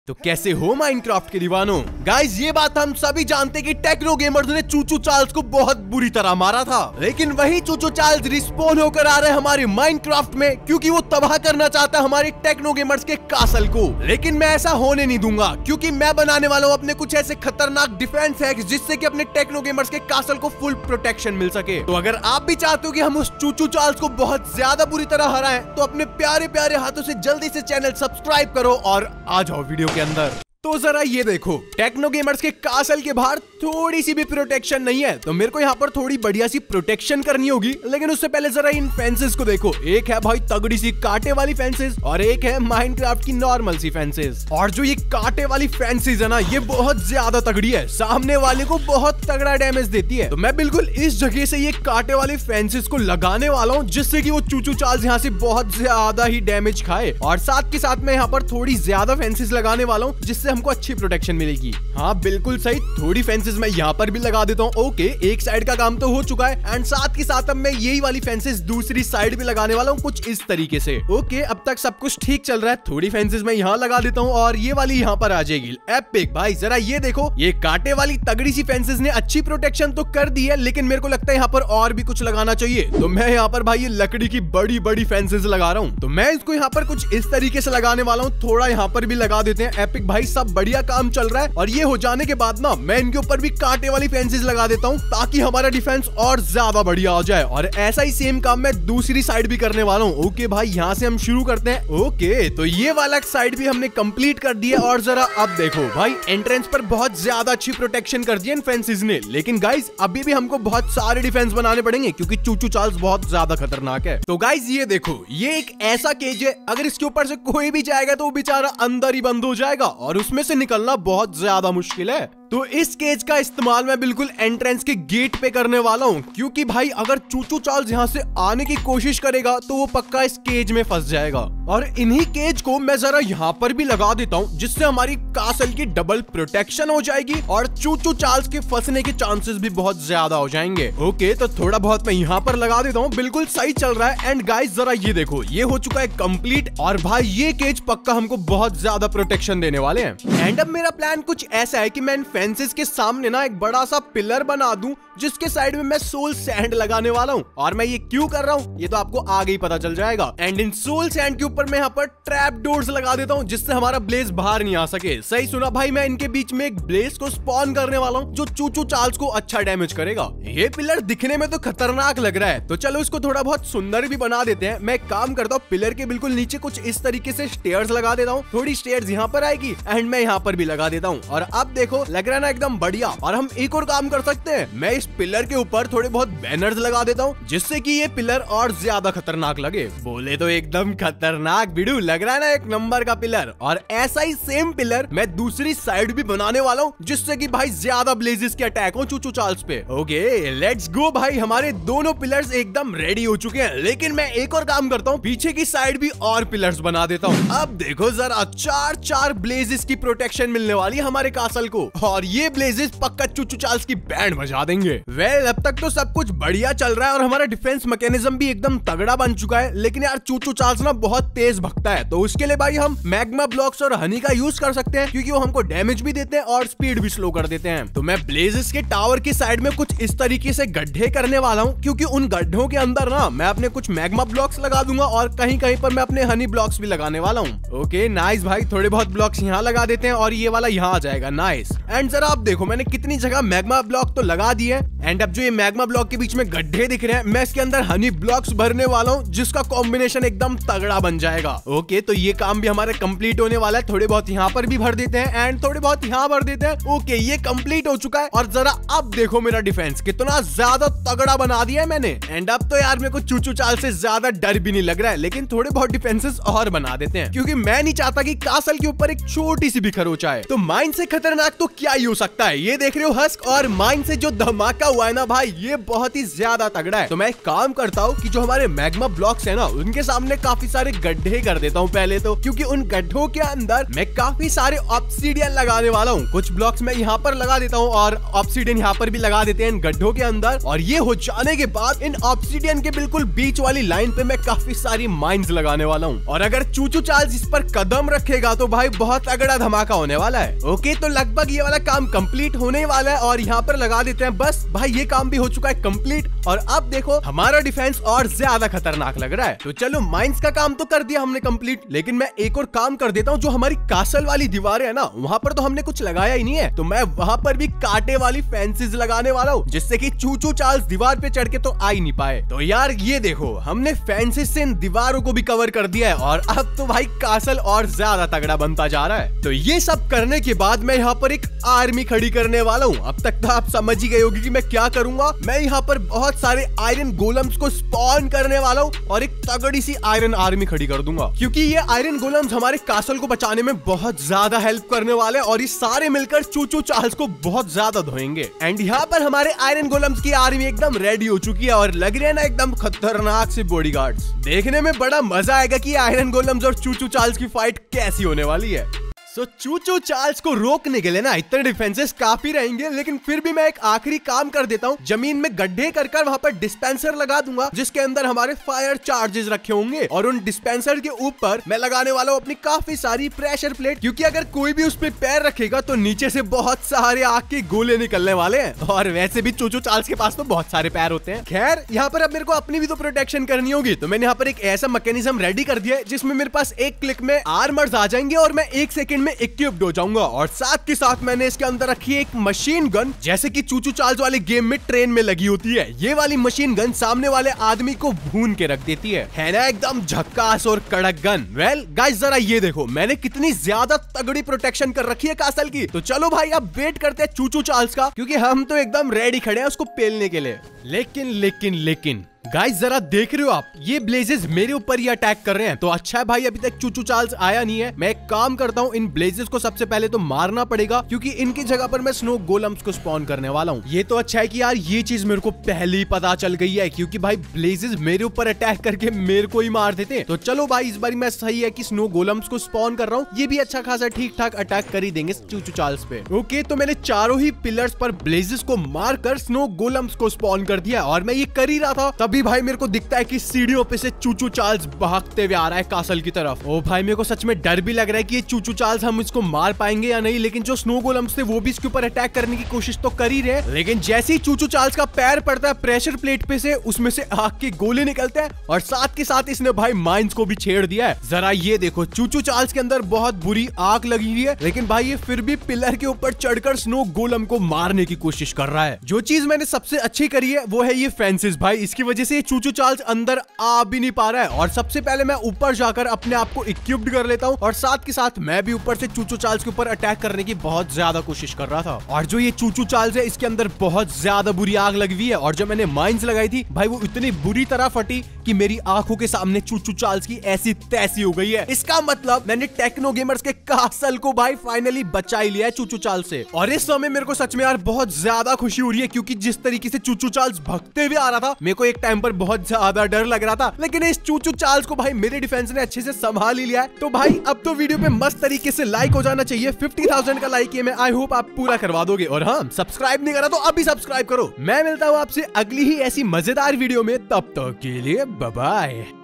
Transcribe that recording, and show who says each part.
Speaker 1: तो कैसे हो माइनक्राफ्ट के दीवानों? गाइस ये बात हम सभी जानते कि टेक्नो गेमर्स ने चूचू चार्ल्स को बहुत बुरी तरह मारा था, लेकिन वही चूचू चार्ल्स रिस्पॉन होकर आ रहे हमारे माइनक्राफ्ट में क्योंकि वो तबाह करना चाहता है हमारे टेक्नो गेमर्स के कासल को। लेकिन मैं ऐसा होने नहीं दूंगा क्योंकि मैं बनाने वाला हूँ अपने कुछ ऐसे खतरनाक डिफेंस हैक्स जिससे कि अपने टेक्नो गेमर्स के कासल को फुल प्रोटेक्शन मिल सके। तो अगर आप भी चाहते हो कि हम उस चूचू चार्ल्स को बहुत ज्यादा बुरी तरह हराएं तो अपने प्यारे प्यारे हाथों से जल्दी से चैनल सब्सक्राइब करो और आ जाओ वीडियो के अंदर। तो जरा ये देखो, टेक्नो गेमर्स के कासल के बाहर थोड़ी सी भी प्रोटेक्शन नहीं है, तो मेरे को यहाँ पर थोड़ी बढ़िया सी प्रोटेक्शन करनी होगी। लेकिन उससे पहले जरा इन फेंसेस को देखो, एक है भाई तगड़ी सी कांटे वाली फेंसेस और एक है माइनक्राफ्ट की नॉर्मल सी फेंसेस। और जो ये कांटे वाली फेंसेस है ना, ये बहुत ज्यादा तगड़ी है, सामने वाले को बहुत तगड़ा डैमेज देती है। तो मैं बिल्कुल इस जगह से ये कांटे वाली फेंसेस को लगाने वाला हूँ जिससे कि वो चूचू चार्ल्स यहाँ से बहुत ज्यादा ही डैमेज खाए। और साथ के साथ मैं यहाँ पर थोड़ी ज्यादा फेंसेस लगाने वाला हूँ जिससे हमको अच्छी प्रोटेक्शन मिलेगी। हाँ बिल्कुल सही, थोड़ी फेंसेस मैं यहाँ पर भी लगा देता हूँ। ओके, एक साइड का काम तो हो चुका है एंड साथ के साथ अब मैं यही वाली फेंसेस दूसरी साइड भी लगाने वाला हूँ कुछ इस तरीके से। ओके, अब तक सब कुछ ठीक चल रहा है। थोड़ी फेंसेस मैं यहाँ लगा देता हूँ और ये वाली यहाँ पर आ जाएगी। एपिक भाई जरा ये देखो, ये कांटे वाली तगड़ी सी फेंसेस ने अच्छी प्रोटेक्शन तो कर दी है, लेकिन मेरे को लगता है यहाँ पर और भी कुछ लगाना चाहिए। तो मैं यहाँ पर भाई ये लकड़ी की बड़ी बड़ी फेंसेस लगा रहा हूँ। तो मैं इसको यहाँ पर कुछ इस तरीके से लगाने वाला हूँ। थोड़ा यहाँ पर भी लगा देते हैं। एपिक भाई सब बढ़िया काम चल रहा है और ये हो जाने के बाद ना मैं इनके ऊपर भी कांटे वाली फेंसेस लगा देता हूँ ताकि हमारा डिफेंस और ज्यादा बढ़िया हो जाए। और ऐसा ही सेम काम मैं दूसरी साइड भी करने वाला हूँ। ओके भाई, यहाँ से हम शुरू करते हैं। ओके, तो ये वाला साइड भी हमने कंप्लीट कर दिया। और जरा अब देखो भाई, एंट्रेंस पर बहुत ज्यादा अच्छी प्रोटेक्शन कर दी इन फेंसेस ने। लेकिन गाइस अभी भी हमको बहुत सारे डिफेंस बनाने पड़ेंगे क्योंकि चूचू चार्ल्स बहुत ज्यादा खतरनाक है। तो गाइस ये देखो, ये एक ऐसा केज है, अगर इसके ऊपर से कोई भी जाएगा तो वो बेचारा अंदर ही बंद हो जाएगा और उसमें से निकलना बहुत ज्यादा मुश्किल है। तो इस केज का इस्तेमाल मैं बिल्कुल एंट्रेंस के गेट पे करने वाला हूँ क्योंकि भाई अगर चूचू चार्ल्स यहाँ से आने की कोशिश करेगा तो वो पक्का इस केज में फंस जाएगा। और इन्हीं केज को मैं जरा यहाँ पर भी लगा देता हूँ जिससे हमारी कासल की डबल प्रोटेक्शन हो जाएगी और चूचू चार्ल्स के फंसने के चांसेस भी बहुत ज्यादा हो जाएंगे। ओके, तो थोड़ा बहुत मैं यहाँ पर लगा देता हूँ। बिल्कुल सही चल रहा है। एंड गाइस जरा ये देखो, ये हो चुका है कंप्लीट और भाई ये केज पक्का हमको बहुत ज्यादा प्रोटेक्शन देने वाले हैं। एंड अब मेरा प्लान कुछ ऐसा है कि मैं फेंसेस के सामने ना एक बड़ा सा पिलर बना दूं जिसके साइड में मैं सोल सैंड लगाने वाला हूं। और मैं ये क्यों कर रहा हूं ये तो आपको आगे ही पता चल जाएगा। एंड इन सोल सैंड के ऊपर मैं यहाँ पर ट्रैप डोर्स लगा देता हूं जिससे हमारा ब्लेज बाहर नहीं आ सके। सही सुना भाई, मैं इनके बीच में एक ब्लेज को स्पॉन करने वाला हूं जो चूचू चार्ल्स को अच्छा डैमेज करेगा। ये पिलर दिखने में तो खतरनाक लग रहा है, तो चलो इसको थोड़ा बहुत सुंदर भी बना देते हैं। मैं एक काम करता हूँ, पिलर के बिल्कुल नीचे कुछ इस तरीके से स्टेयर्स लगा देता हूँ। थोड़ी स्टेयर्स यहाँ पर आएगी एंड मैं यहाँ पर भी लगा देता हूँ। और अब देखो लग रहा है ना एकदम बढ़िया। और हम एक और काम कर सकते हैं, मैं इस पिलर के ऊपर थोड़े बहुत बैनर्स लगा देता हूँ जिससे कि ये पिलर और ज्यादा खतरनाक लगे। बोले तो एकदम खतरनाक वीडियो लग रहा है ना, एक नंबर का पिलर। और ऐसा ही सेम पिलर मैं दूसरी साइड भी बनाने वाला हूँ जिससे कि भाई ज्यादा ब्लेजेस के अटैक हो चूचू चार्ल्स पे। ओके लेट्स गो भाई, हमारे दोनों पिलर्स एकदम रेडी हो चुके हैं। लेकिन मैं एक और काम करता हूँ, पीछे की साइड भी और पिलर्स बना देता हूँ। अब देखो जरा, चार ब्लेजेस की प्रोटेक्शन मिलने वाली है हमारे कासल को और ये ब्लेजेस पक्का चूचू चार्ल्स की बैंड बजा देंगे। वेल अब तक तो सब कुछ बढ़िया चल रहा है और हमारा डिफेंस मैकेनिज्म भी एकदम तगड़ा बन चुका है। लेकिन यार चूचू चार्ल्स ना बहुत तेज भगता है, तो उसके लिए भाई हम मैग्मा ब्लॉक्स और हनी का यूज कर सकते हैं क्योंकि वो हमको डैमेज भी देते हैं और स्पीड भी स्लो कर देते हैं। तो मैं ब्लेजेस के टावर की साइड में कुछ इस तरीके से गड्ढे करने वाला हूँ क्योंकि उन गड्ढों के अंदर ना मैं अपने कुछ मैग्मा ब्लॉक्स लगा दूंगा और कहीं कहीं पर मैं अपने हनी ब्लॉक्स भी लगाने वाला हूँ। ओके नाइस भाई, थोड़े बहुत ब्लॉक्स यहाँ लगा देते हैं और ये वाला यहाँ आ जाएगा। नाइस। एंड जरा आप देखो, मैंने कितनी जगह मैग्मा ब्लॉक तो लगा दिए। एंड अब जो ये मैग्मा ब्लॉक के बीच में गड्ढे दिख रहे हैं, मैं इसके अंदर हनी ब्लॉक्स भरने वाला हूँ जिसका कॉम्बिनेशन एकदम तगड़ा बन जाएगा। ओके, तो ये काम भी हमारे कंप्लीट होने वाला है। थोड़े बहुत यहाँ पर भी भर देते हैं एंड थोड़े बहुत यहाँ भर देते हैं। ओके, ये कंप्लीट हो चुका है। और जरा अब देखो मेरा डिफेंस कितना ज्यादा तगड़ा बना दिया है मैंने। एंड अब तो यार मेरे को चूचू चार्ल्स से ज्यादा डर भी नहीं लग रहा है, लेकिन थोड़े बहुत डिफेंसेस और बना देते हैं क्योंकि मैं नहीं चाहता कि कासल के ऊपर एक छोटी सी भी खरोच आए। तो माइन से खतरनाक तो क्या ही हो सकता है। ये देख रहे हो हस्क और माइन से जो धमाका हुआ है ना भाई, ये बहुत ही ज्यादा तगड़ा है। तो मैं एक काम करता हूँ कि जो हमारे मैग्मा ब्लॉक्स है ना, उनके सामने काफी सारे गड्ढे कर देता हूँ पहले तो, क्योंकि उन गड्ढों के अंदर मैं काफी सारे ऑब्सीडियन लगाने वाला हूँ। कुछ ब्लॉक्स मैं यहाँ पर लगा देता हूँ और ऑब्सीडियन यहाँ पर भी लगा देते हैं इन गड्ढों के अंदर। और ये हो जाने के बाद इन ऑब्सीडियन के बिल्कुल बीच वाली लाइन पे मैं काफी सारी माइंस लगाने वाला हूँ। और अगर चूचू चार्ल्स इस पर कदम रखेगा तो भाई बहुत तगड़ा धमाका होने वाला है। ओके, तो लगभग ये वाला काम कंप्लीट होने वाला है और यहाँ पर लगा देते हैं। बस भाई ये काम भी हो चुका है कंप्लीट। और अब देखो हमारा डिफेंस और ज्यादा खतरनाक लग रहा है। तो चलो माइंस का काम तो कर दिया हमने कंप्लीट, लेकिन मैं एक और काम कर देता हूँ। जो हमारी कासल वाली दीवारें है ना, वहाँ पर तो हमने कुछ लगाया ही नहीं है, तो मैं वहाँ पर भी कांटे वाली फेंसेस लगाने वाला हूँ, जिससे कि चूचू चार्ल्स दीवार पे चढ़ के तो आ ही नहीं पाए। तो यार ये देखो हमने फेंसेस से इन दीवारों को भी कवर कर दिया है और अब तो भाई कासल और ज्यादा तगड़ा बनता जा रहा है। तो ये सब करने के बाद मैं यहाँ पर एक आर्मी खड़ी करने वाला हूँ। अब तक तो आप समझ ही गए होगी कि मैं क्या करूंगा। मैं यहाँ पर बहुत सारे आयरन गोलम्स को स्पॉन करने वाला हूँ और एक तगड़ी सी आयरन आर्मी खड़ी कर दूंगा, क्योंकि ये आयरन गोलम्स हमारे कासल को बचाने में बहुत ज्यादा हेल्प करने वाले हैं और ये सारे मिलकर चूचू चार्ल्स को बहुत ज्यादा धोएंगे। एंड यहाँ पर हमारे आयरन गोलम्स की आर्मी एकदम रेडी हो चुकी है और लग रहे हैं ना एकदम खतरनाक से बॉडीगार्ड्स। देखने में बड़ा मजा आएगा कि आयरन गोलम्स और चूचू चार्ल्स की फाइट कैसी होने वाली है। सो चूचू चार्ल्स को रोकने के लिए ना इतने डिफेंसेस काफी रहेंगे, लेकिन फिर भी मैं एक आखिरी काम कर देता हूँ। जमीन में गड्ढे कर वहाँ पर डिस्पेंसर लगा दूंगा, जिसके अंदर हमारे फायर चार्जेस रखे होंगे और उन डिस्पेंसर के ऊपर मैं लगाने वाला हूँ अपनी काफी सारी प्रेशर प्लेट, क्योंकि अगर कोई भी उस पर पैर रखेगा तो नीचे से बहुत सारे आग के गोले निकलने वाले हैं। और वैसे भी चूचू चार्ल्स के पास तो बहुत सारे पैर होते हैं। खैर यहाँ पर अब मेरे को अपनी भी तो प्रोटेक्शन करनी होगी, तो मैंने यहाँ पर एक ऐसा मैकेनिज्म रेडी कर दिया है जिसमें मेरे पास एक क्लिक में आर्मर्स आ जाएंगे और मैं एक सेकंड में इक्विप्ड हो जाऊंगा। और साथ के साथ मैंने इसके अंदर रखी है एक मशीन गन, जैसे कि चूचू चार्ल्स वाले गेम में ट्रेन में लगी होती है। ये वाली मशीन गन सामने वाले आदमी को भून के रख देती है ना, एकदम झक्कास और कड़क गन। वेल गाइस जरा ये देखो मैंने कितनी ज्यादा तगड़ी प्रोटेक्शन कर रखी है कासल की। तो चलो भाई अब वेट करते हैं चूचू चार्ल्स का, क्योंकि हम तो एकदम रेडी खड़े हैं उसको पेलने के लिए। लेकिन गाइस जरा देख रहे हो आप, ये ब्लेजेस मेरे ऊपर ही अटैक कर रहे हैं। तो अच्छा है भाई अभी तक चूचू चार्ल्स आया नहीं है। मैं एक काम करता हूँ, इन ब्लेजेस को सबसे पहले तो मारना पड़ेगा, क्योंकि इनकी जगह पर मैं स्नो गोलम्स को स्पॉन करने वाला हूँ। ये तो अच्छा है कि यार ये चीज मेरे को पहले ही पता चल गई है, क्योंकि भाई ब्लेजेस मेरे ऊपर अटैक करके मेरे को ही मार देते। तो चलो भाई इस बार मैं सही है कि स्नो गोलम्स को स्पॉन कर रहा हूँ, ये भी अच्छा खासा ठीक ठाक अटैक कर ही देंगे चूचू चार्ल्स पे। ओके, तो मैंने चारों ही पिलर्स पर ब्लेजेस को मारकर स्नो गोलम्स को स्पॉन कर दिया और मैं ये कर ही रहा था, तभी भाई मेरे को दिखता है कि सीढ़ियों पे से चूचू चार्ल्स भागते हुए आ रहा है कासल की तरफ। ओ भाई मेरे को सच में डर भी लग रहा है कि ये चूचू चार्ल्स हम इसको मार पाएंगे या नहीं, लेकिन जो स्नो गोलम्स थे वो भी इसके ऊपर अटैक करने की कोशिश तो कर ही रहे। लेकिन जैसे ही चूचू चार्ल्स का पैर पड़ता है प्रेशर प्लेट पे से, उसमें से आग के गोले निकलते हैं और साथ के साथ इसने भाई माइंस को भी छेड़ दिया है। जरा ये देखो चूचू चार्ल्स के अंदर बहुत बुरी आग लगी हुई है, लेकिन भाई ये फिर भी पिलर के ऊपर चढ़कर स्नो गोलम को मारने की कोशिश कर रहा है। जो चीज मैंने सबसे अच्छी करी है वो है ये फेंसेस भाई, इसकी वजह से चूचू चार्ल्स अंदर आ भी नहीं पा रहा है। और सबसे पहले मैं ऊपर जाकर अपने आप को इक्विप्ड कर लेता हूँ और साथ के साथ मैं भी ऊपर से चूचू चार्ल्स के ऊपर अटैक करने की बहुत ज्यादा कोशिश कर रहा था। और जो ये चूचू चार्ल्स है इसके अंदर बहुत ज्यादा बुरी आग लगी हुई है और जो मैंने माइंस लगाई थी भाई वो इतनी बुरी तरह फटी कि मेरी आंखों के सामने चूचू चार्ल्स की ऐसी तैसी हो गई है। इसका मतलब मैंने टेक्नो गेमर्स के कासल को भाई फाइनली बचा ही लिया है चूचू चार्ल्स से। और इस समय मेरे को सच में यार बहुत ज्यादा खुशी हो रही है, क्योंकि जिस तरीके से चूचू चार्ल्स भगते हुए आ रहा था मेरे को एक टाइम पर बहुत ज्यादा डर लग रहा था, लेकिन इस चूचू चार्ल्स को भाई मेरे डिफेंस ने अच्छे से संभाल ही लिया है। तो भाई अब तो वीडियो पे मस्त तरीके से लाइक हो जाना चाहिए। 50,000 का लाइक है, मैं आई होप आप पूरा करवा दोगे। और हाँ, सब्सक्राइब नहीं करा तो अभी सब्सक्राइब करो। मैं मिलता हूँ आपसे अगली ही ऐसी मजेदार वीडियो में, तब तक के लिए बाय बाय।